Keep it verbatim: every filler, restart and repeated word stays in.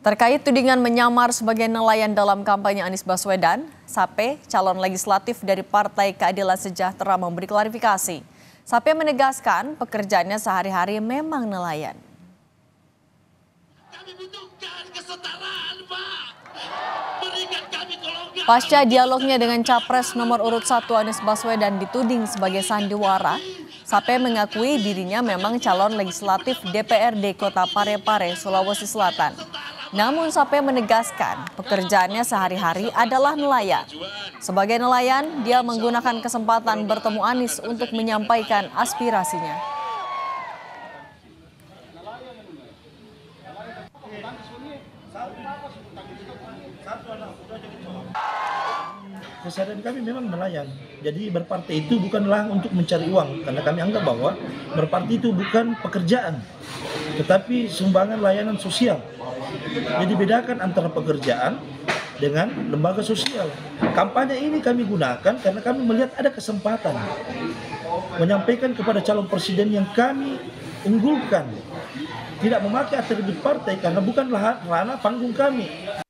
Terkait tudingan menyamar sebagai nelayan dalam kampanye Anies Baswedan, Sape, calon legislatif dari Partai Keadilan Sejahtera memberi klarifikasi. Sape menegaskan pekerjaannya sehari-hari memang nelayan. Kami butuhkan kesetaraan, Pak. Berikan kami kelonggaran. Pasca dialognya dengan Capres nomor urut satu Anies Baswedan dituding sebagai sandiwara, Sape mengakui dirinya memang calon legislatif D P R D Kota Parepare, Sulawesi Selatan. Namun Sape menegaskan pekerjaannya sehari-hari adalah nelayan. Sebagai nelayan, dia menggunakan kesempatan bertemu Anies untuk menyampaikan aspirasinya. Kesadaran kami memang nelayan. Jadi berpartai itu bukanlah untuk mencari uang, karena kami anggap bahwa berpartai itu bukan pekerjaan, tetapi sumbangan layanan sosial. Jadi bedakan antara pekerjaan dengan lembaga sosial. Kampanye ini kami gunakan karena kami melihat ada kesempatan menyampaikan kepada calon presiden yang kami unggulkan, tidak memakai atribut partai karena bukanlah ranah panggung kami.